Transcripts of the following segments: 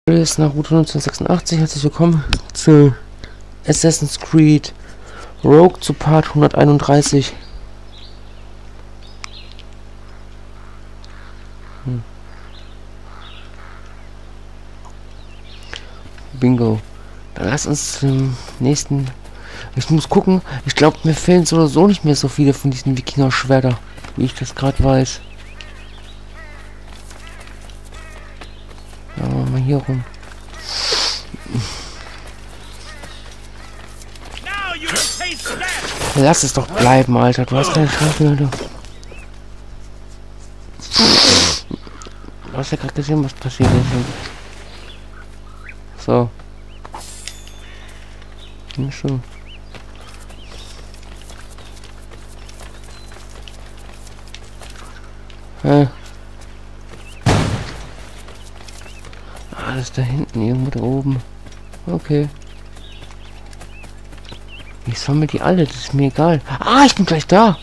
Ist nach Route 1986. Herzlich willkommen zu Assassin's Creed Rogue zu Part 131. Bingo. Dann lass uns zum nächsten. Ich muss gucken. Ich glaube, mir fehlen so oder so nicht mehr so viele von diesen Wikinger-Schwerter, wie ich das gerade weiß. Ja, mal hier rum. Lass es doch bleiben, Alter. Du hast keine Chance, Alter. Du hast ja gerade gesehen, was passiert ist. So. Nicht so. Alles da hinten, irgendwo da oben. Okay. Ich sammle die alle, das ist mir egal. Ah, ich bin gleich da.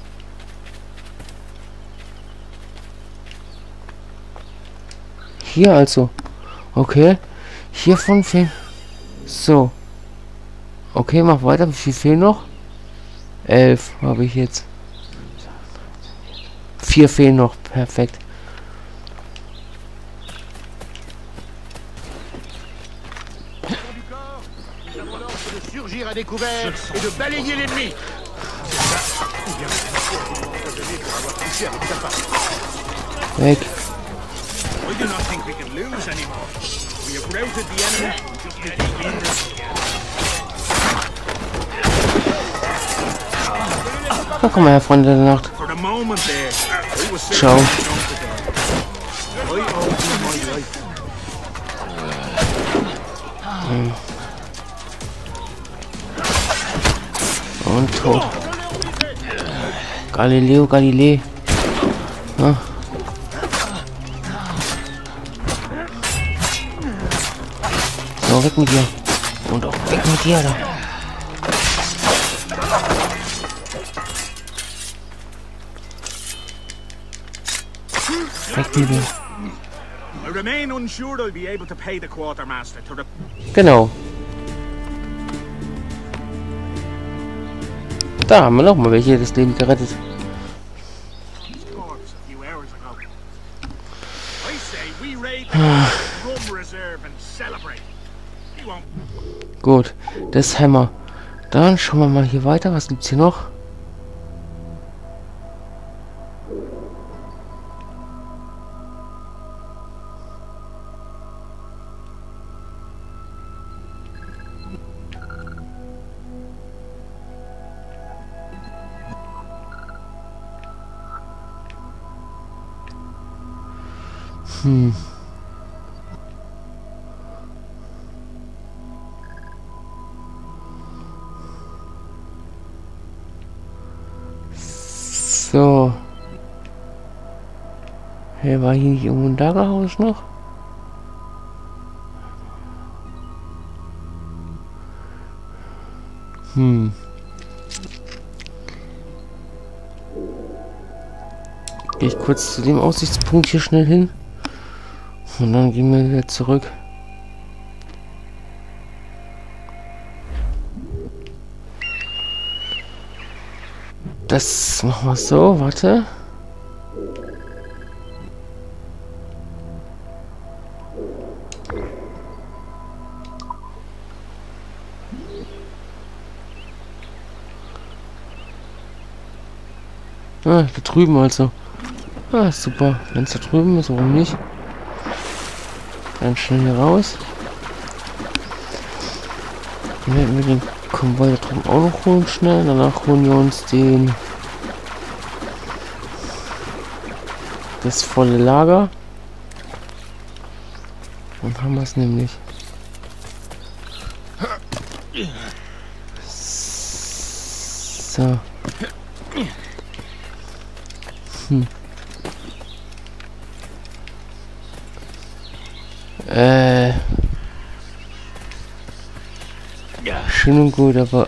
Hier also. Okay. Hiervon fehlen. So. Okay, mach weiter. Wie viel fehlen noch? 11 habe ich jetzt. 4 fehlen noch. Perfekt. À découvert et de balayer l'ennemi. Weg. We do not think we can lose anymore. We have routed the enemy. Just heading in. Na, komm mal her, Freunde der Nacht. For the moment there, we was Ciao. Und tot. Galileo Galilei. Ja. So, weg mit dir. Und auch weg mit dir da. Weg mit dir. I remain unsure I'll be able to pay the quartermaster to the... Genau. Da haben wir noch mal welche das Leben gerettet. Gut, das Hammer. Dann schauen wir mal hier weiter. Was gibt's hier noch? So. Hey, war hier nicht irgendwo ein Lagerhaus noch? Gehe ich kurz zu dem Aussichtspunkt hier schnell hin. Und dann gehen wir wieder zurück. Das machen wir so, warte. Ah, da drüben also. Ah, super. Wenn es da drüben ist, warum nicht? Ganz schnell hier raus. Dann werden wir den Konvoi da drüben auch noch holen schnell. Danach holen wir uns den... das volle Lager. Dann haben wir es nämlich. So. Ja, schön und gut, aber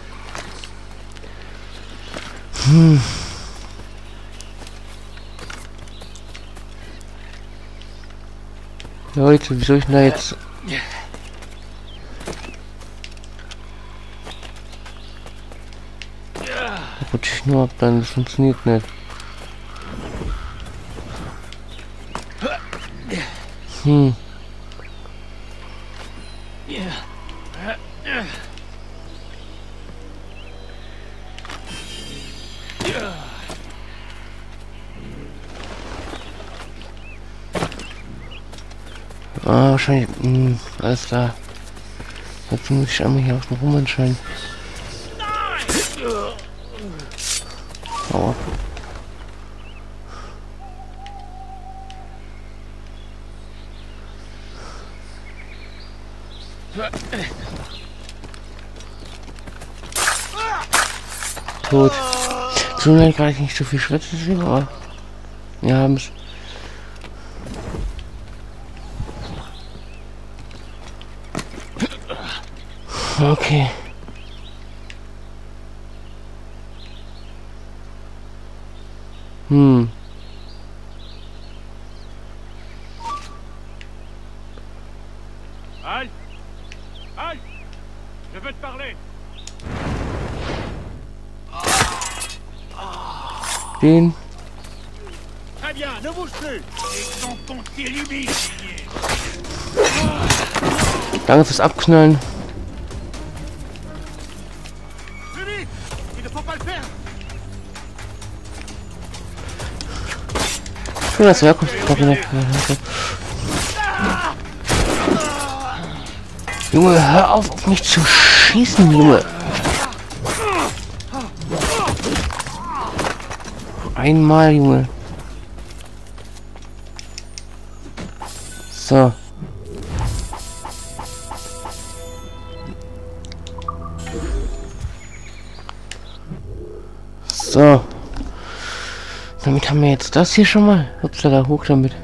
Leute, wie soll ich denn da jetzt Da rutsche ich nur ab, dann das funktioniert nicht. Hm. Ah, wahrscheinlich. Alles klar. Jetzt muss ich einmal hier außen rum anscheinend. Aua. Gut. Tun wir gar nicht so viel Schritte, aber wir haben es. Okay. Halt! Halt! Je veux te parler! Den. Très bien, ne bouge plus! Et quand on t'illumine! Danke fürs Abknallen. Plus vite! Il ne faut pas le perdre! Schön, dass Herkunft hatte. Junge, hör auf mich zu schießen, Junge. Einmal, Junge. So. So. Damit haben wir jetzt das hier schon mal. Upsala, hoch damit.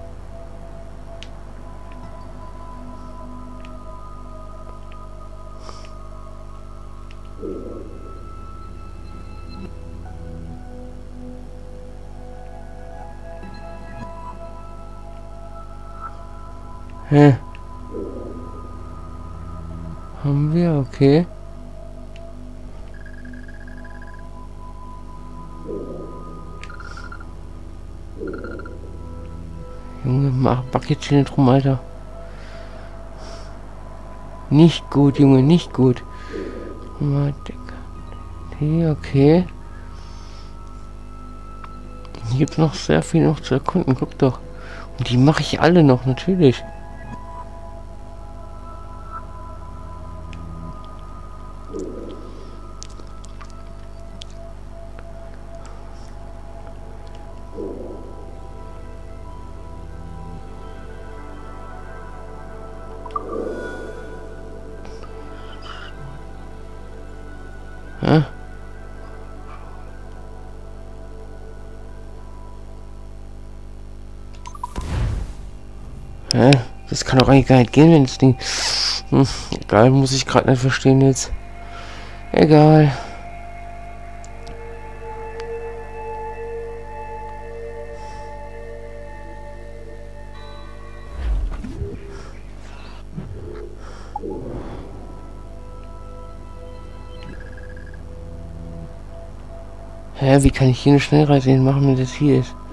Hä? Haben wir? Okay. Junge, back jetzt hier nicht rum, Alter. Nicht gut, Junge, nicht gut. Okay. Hier gibt es noch sehr viel noch zu erkunden, guck doch. Und die mache ich alle noch, natürlich. Hä? Hä? Das kann doch eigentlich gar nicht gehen, wenn das Ding... egal, muss ich gerade nicht verstehen jetzt. Egal. Hä, wie kann ich hier eine Schnellreise machen, wenn das hier ist?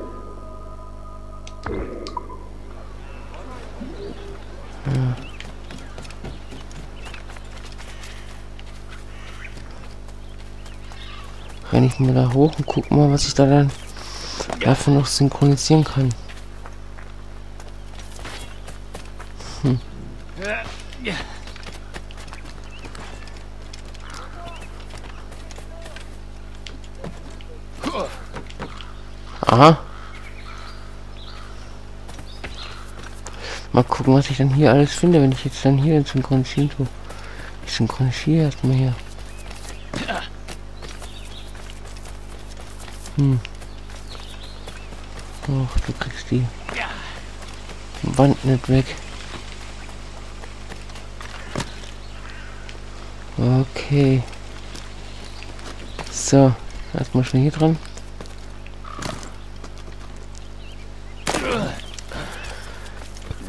Ja. Renn ich mal da hoch und guck mal, was ich da dann davon noch synchronisieren kann. Aha. Mal gucken, was ich dann hier alles finde, wenn ich jetzt dann hier synchronisieren tue. Ich synchronisiere erstmal hier. Ach, du kriegst die Wand nicht weg. Okay. So, erstmal schnell hier dran.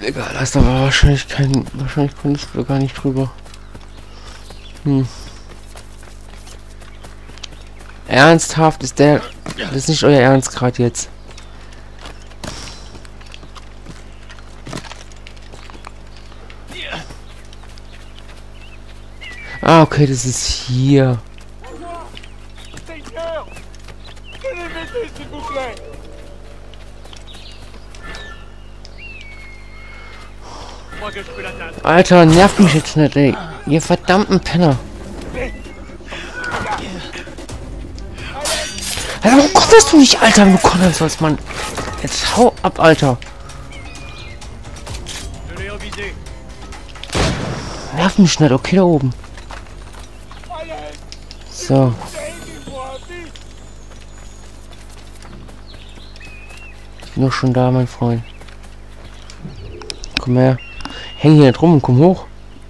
Egal, da ist aber wahrscheinlich kein... Wahrscheinlich konntest du gar nicht drüber. Ernsthaft ist der... Das ist nicht euer Ernst gerade jetzt. Ah, okay, das ist hier. Alter, nervt mich jetzt nicht, ey. Ihr verdammten Penner. Alter, warum konntest du nicht, Alter, wenn du konntest sollst, Mann? Jetzt hau ab, Alter. Nerv mich nicht, okay, da oben. So. Ich bin doch schon da, mein Freund. Komm her. Häng hier nicht rum und komm hoch.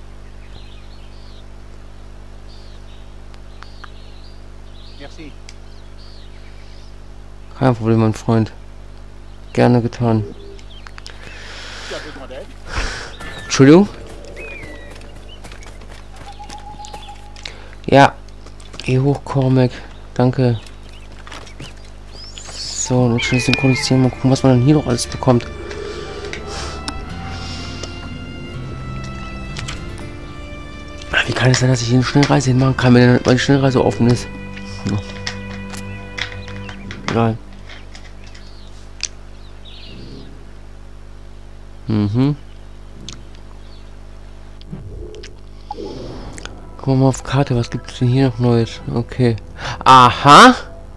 Kein Problem, mein Freund. Gerne getan. Entschuldigung? Ja. Geh hoch, Cormac. Danke. So, und jetzt schnell synchronisieren. Mal gucken, was man dann hier noch alles bekommt. Wie kann es sein, dass ich hier eine Schnellreise hinmachen kann, wenn die Schnellreise offen ist? Ja. Egal. Gucken wir mal auf Karte, was gibt es denn hier noch Neues? Okay. Aha!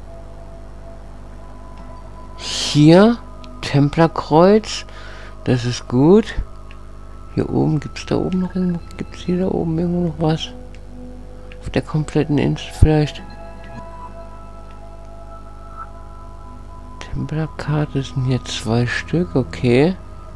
Hier, Templerkreuz. Das ist gut. Hier oben, gibt es da oben noch irgendwo? Gibt es hier da oben irgendwo noch was? Auf der kompletten Insel vielleicht? Templerkarte sind hier 2 Stück, okay.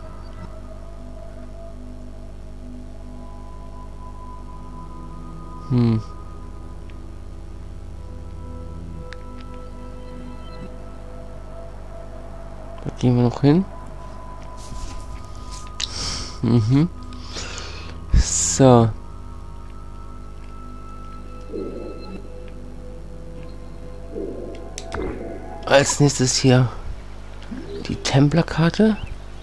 Da gehen wir noch hin. So. Als nächstes hier die Templerkarte.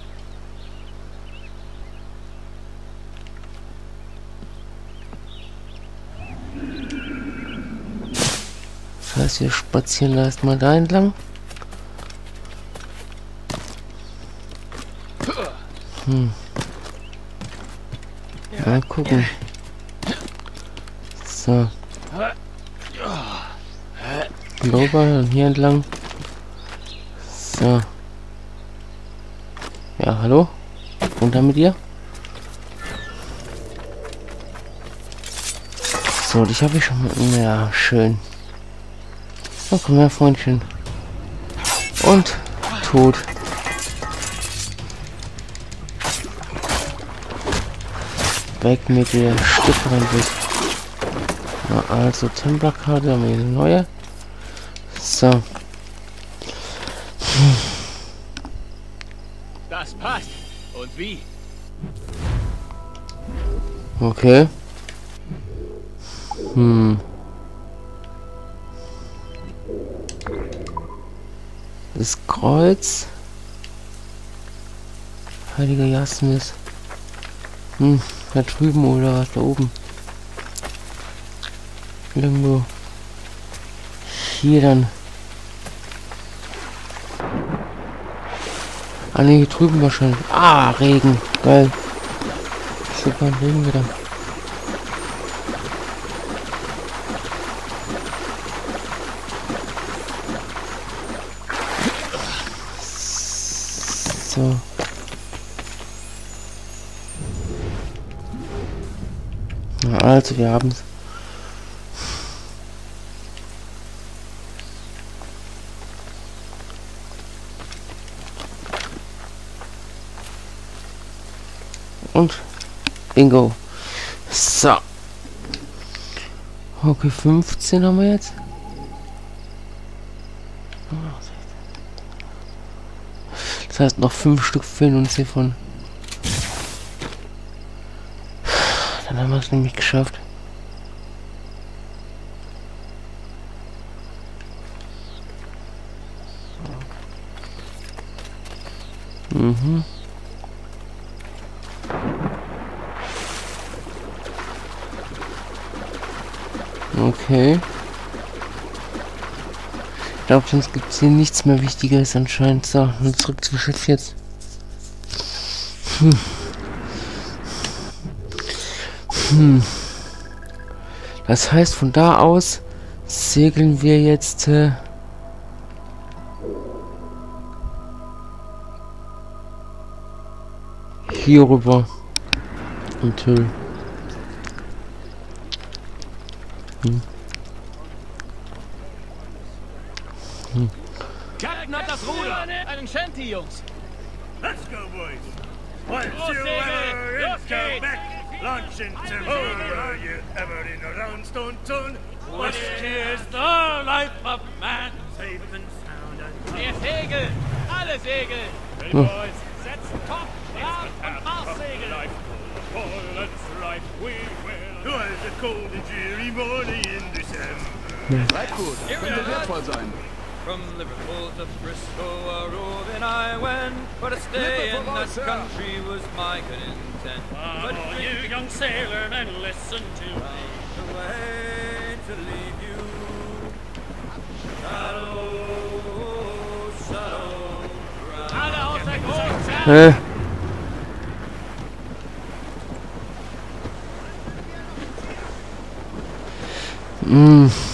Das heißt, wir spazieren da erstmal da entlang. Mal gucken. So. Rüber und hier entlang. So. Ja, hallo? Runter mit dir. So, dich habe ich schon mal. Ja, schön. So, komm her, Freundchen. Und tot. Weg mit dir, Stück rein bist. Na, also Templerkarte, haben wir eine neue. So. Das passt. Und wie? Okay. Das Kreuz. Heiliger Jasmis. Da drüben oder was da oben? Irgendwo. Hier dann. Ah ne, hier drüben wahrscheinlich. Ah, Regen. Geil. Super, Regen wieder. So. Na, also, wir haben es. Und Bingo. So. Okay, 15 haben wir jetzt. Das heißt, noch 5 Stück fehlen uns hiervon. Dann haben wir es nämlich geschafft. Mhm. Okay. Ich glaube, sonst gibt es hier nichts mehr Wichtigeres anscheinend. So, nun zurück zum Schiff jetzt. Das heißt, von da aus segeln wir jetzt hier rüber und Captain hat das Ruder! Einen Shanty, Jungs! Let's go, boys! Once you ever into back, launch into were you ever in a roundstone tune? Whiskey is the life of man, safe and sound and Der Segel! Alle Segel! Hey, boys, Setzt Top, Rad und Marssegel! it was a cold and dreary morning in December. Seid gut, könnte wertvoll sein. From Liverpool to Frisco, a roving I went, but to stay in that country was my good intent. But You young sailor, and listen to me. the way to leave you, shadow, shadow, Alle aus der Großstadt! Mh.